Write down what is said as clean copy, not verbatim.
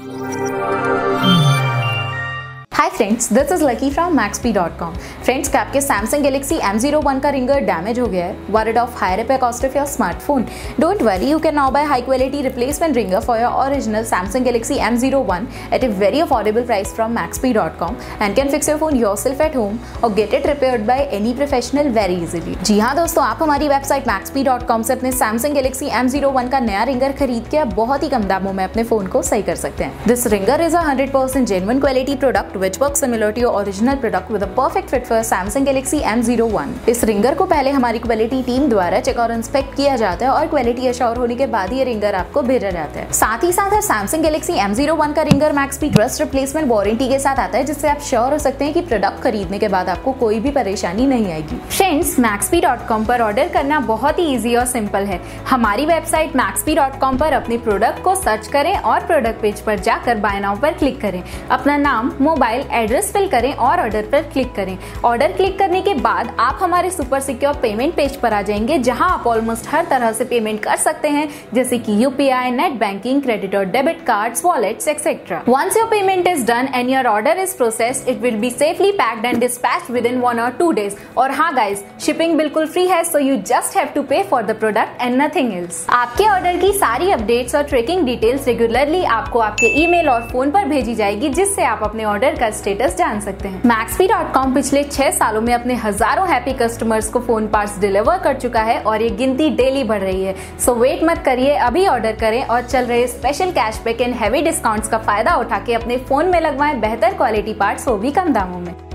Hi friends, this is Lucky from maxp.com। Friends, क्या आपके Samsung Galaxy M01 का ringer damage हो गया है? Worried of high repair cost of your smartphone? Don't worry, you can now buy high quality replacement ringer for your original Samsung Galaxy M01 at a very affordable price from maxp.com and can fix your phone yourself at home or get it repaired by any professional very easily। जी हाँ दोस्तों, आप हमारी website maxp.com से अपने Samsung Galaxy M01 का नया ringer खरीद के बहुत ही कम दामों में अपने फोन को सही कर सकते हैं। This ringer is a 100% genuine quality product which works similar to your original product with a perfect fit for Samsung Galaxy M01। इस रिंगर को पहले हमारी क्वालिटी टीम द्वारा चेक और इंस्पेक्ट किया जाता है और क्वालिटी अश्योर होने के बाद ये रिंगर आपको भेजा जाता है। साथ ही साथ Samsung Galaxy M01 का ringer maxp trust replacement warranty के साथ आता है, जिससे आप श्योर हो सकते हैं कि प्रोडक्ट खरीदने के बाद आपको कोई भी परेशानी नहीं आएगी। फ्रेंड्स, maxp.com पर ऑर्डर करना बहुत ही ईजी और सिंपल है। हमारी वेबसाइट maxp.com पर अपने प्रोडक्ट को सर्च करें और प्रोडक्ट पेज पर जाकर बाय नाउ पर क्लिक करें। अपना नाम, मोबाइल, एड्रेस फिल करें और ऑर्डर पर क्लिक करें। ऑर्डर क्लिक करने के बाद आप हमारे सुपर सिक्योर पेमेंट पेज पर आ जाएंगे, जहां आप ऑलमोस्ट हर तरह से पेमेंट कर सकते हैं, जैसे कि UPI, नेट बैंकिंग, क्रेडिट और debit cards, wallets etcetera. Once your payment is done and your order is processed, it will be safely packed and dispatched within 1 or 2 days। और हाँ गाइज, शिपिंग बिल्कुल free है, so you just have to pay for the product and nothing else. आपके order की सारी updates और tracking details regularly आपको आपके ईमेल और फोन पर भेजी जाएगी, जिससे आप अपने ऑर्डर का स्टेटस जान सकते हैं। maxp.com पिछले 6 सालों में अपने हजारों हैप्पी कस्टमर्स को फोन पार्ट्स डिलीवर कर चुका है और ये गिनती डेली बढ़ रही है। सो वेट मत करिए, अभी ऑर्डर करें और चल रहे special cashback and heavy discounts का फायदा उठा के अपने फोन में लगवाएं बेहतर क्वालिटी पार्ट्स, वो भी कम दामों में।